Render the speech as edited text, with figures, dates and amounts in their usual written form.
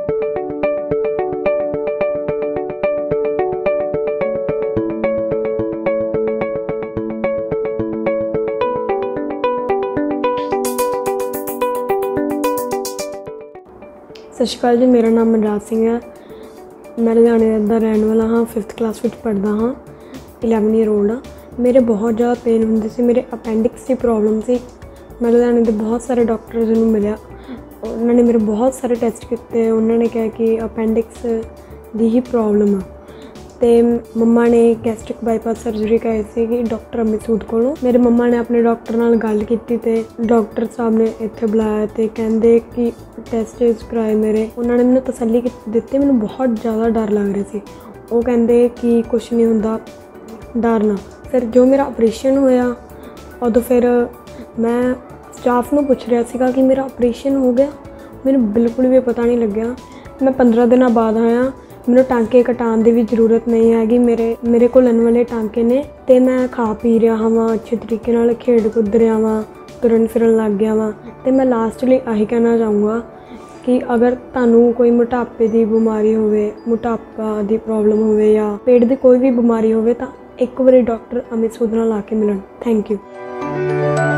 सत श्री अकाल जी, मेरा नाम मनराज सिंह है। मैं लुधियाने का रहने वाला हाँ। 5th क्लास में पढ़ता हाँ। 11 ईयर ओल्ड हाँ। मेरे बहुत ज़्यादा पेन होंगे सी, मेरे अपेंडिक्स की प्रॉब्लम सी। मैं लुधियाने के बहुत सारे डॉक्टर्स नूं मिलिया, उन्होंने मेरे बहुत सारे टेस्ट किए। उन्होंने कहा कि अपेंडिक्स की ही प्रॉब्लम आ। तो मम्मा ने गैस्ट्रिक बाईपास सर्जरी कराई सी डॉक्टर अमित सूद कोलों। मेरे मम्मा ने अपने डॉक्टर नाल गल की ते डॉक्टर साहब ने इत्थे बुलाया तो कहते कि टेस्ट कराए मेरे। उन्होंने मैंने तसल्ली दी। मैंने बहुत ज़्यादा डर लग रहा सी। वो कहते कि कुछ नहीं होंदा, डर ना। फिर जो मेरा ऑपरेशन होया उदों फिर मैं स्टाफ नूं पुछ रहा सीगा कि मेरा ऑपरेशन हो गया। मैंने बिल्कुल भी पता नहीं लग्या। मैं 15 दिन बाद आया। मैंने टाँके कटाने की भी जरूरत नहीं हैगी। मेरे को लन वाले टाँके ने तो मैं खा पी रहा हाँ, अच्छे तरीके नाल खेड कुद रहा हाँ, तुरन फिरन लग गया वा। तो मैं लास्टली यही कहना चाहूँगा कि अगर तुहानूं कोई मोटापे की बीमारी होवे, मोटापा की प्रॉब्लम होवे या पेट की कोई भी बीमारी होवे तो एक बारी डॉक्टर अमित सूद नाल आके मिलन। Thank you.